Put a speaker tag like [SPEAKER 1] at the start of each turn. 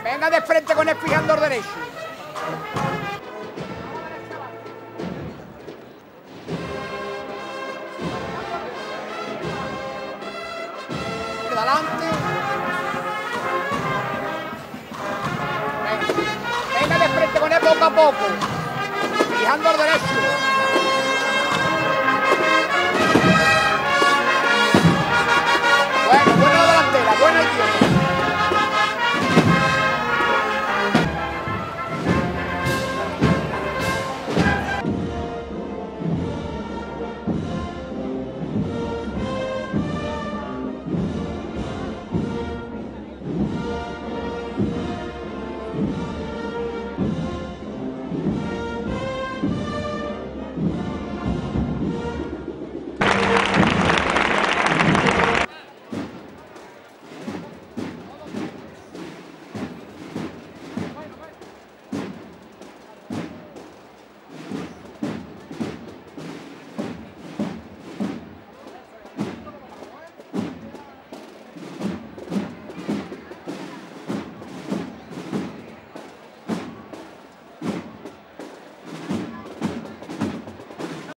[SPEAKER 1] Venga de frente con el fijando derecho. Adelante. Venga de frente con él poco a poco. Fijando al derecho. Bueno, buena la delantera, buena el tiempo.